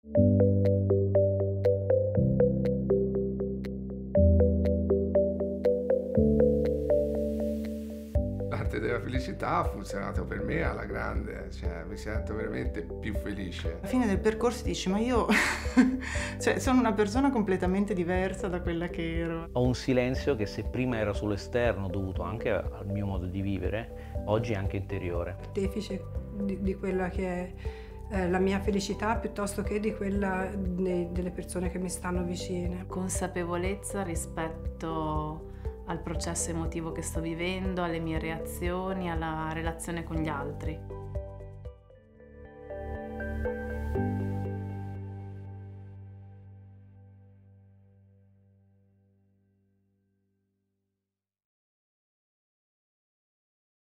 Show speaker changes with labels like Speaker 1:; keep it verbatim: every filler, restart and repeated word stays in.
Speaker 1: L'arte della felicità ha funzionato per me alla grande, cioè mi sento veramente più felice.
Speaker 2: Alla fine del percorso dici, ma io cioè, sono una persona completamente diversa da quella che ero.
Speaker 3: Ho un silenzio che, se prima era solo esterno, dovuto anche al mio modo di vivere, oggi è anche interiore.
Speaker 4: Artefice di, di quella che è eh, la mia felicità, piuttosto che di quella de, delle persone che mi stanno vicine.
Speaker 5: Consapevolezza rispetto al processo emotivo che sto vivendo, alle mie reazioni, alla relazione con gli altri.